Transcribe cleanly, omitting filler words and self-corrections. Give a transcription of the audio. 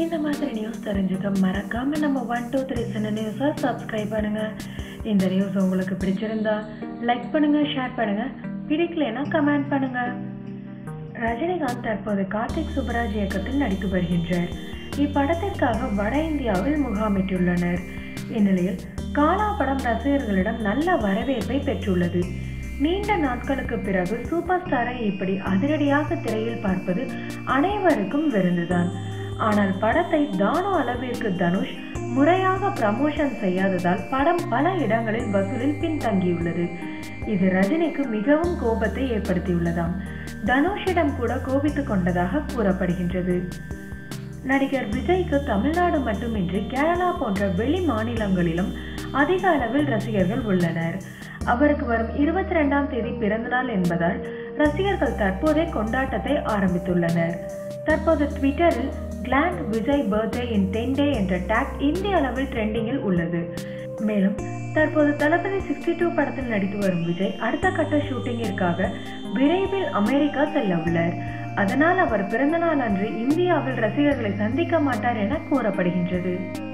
இந்த மாதிரி நியூஸ் தெரிஞ்சுக்க மறக்காம நம்ம 123 சின்ன நியூஸை சப்ஸ்கிரைப் பண்ணுங்க. இந்த நியூஸ் உங்களுக்கு பிடிச்சிருந்தா லைக் பண்ணுங்க, ஷேர் பண்ணுங்க, பிடிக்கலைன்னா கமெண்ட் பண்ணுங்க. ரஜினிகாந்த் தற்போது கார்த்திக் சுப்பராஜ் இயக்கத்தில் நடித்து வருகின்றார். இப்படத்திற்காக வட இந்தியாவில் முகாமிட்டுள்ளனர். இந்நிலையில் காலா படம் ரசிகர்களிடம் நல்ல வரவேற்பை பெற்றுள்ளது. நீண்ட நாட்களுக்கு பிறகு சூப்பர் ஸ்டாரை இப்படி அதிரடியாக திரையில் பார்ப்பது அனைவருக்கும் விருந்துதான். ஆனால் படத்தை தானு அளவிற்கு தனுஷ் முறையாக ப்ரமோஷன் செய்யாததால் படம் பல இடங்களில் வசூலில் பின்தங்கியுள்ளது. இது ரஜினிக்கு மிகவும் கோபத்தை ஏற்படுத்தியுள்ளதாம். தனுஷிடம் கூட கோபித்துக் கொண்டதாக கூறப்படுகின்றது. நடிகர் விஜய்க்கு தமிழ்நாடு மட்டுமின்றி கேரளா போன்ற வெளி மாநிலங்களிலும் அதிக அளவில் ரசிகர்கள் உள்ளனர். அவருக்கு வரும் 22ஆம் தேதி பிறந்தநாள் என்பதால் ரசிகர்கள் தற்போதே கொண்டாட்டத்தை ஆரம்பித்துள்ளனர். தற்போது ட்விட்டரில் கிளாண்ட் விஜய் பர்த்டே இன் 10 டே என்ற டேக் இந்திய அளவில் ட்ரெண்டிங்கில் உள்ளது. மேலும் தற்போது தளபதி 62 படத்தில் நடித்து வரும் விஜய் அடுத்த கட்ட ஷூட்டிங்கிற்காக விரைவில் அமெரிக்கா செல்ல உள்ளார். அதனால் அவர் பிறந்தநாள் அன்று இந்தியாவில் ரசிகர்களை சந்திக்க மாட்டார் என கூறப்படுகின்றது.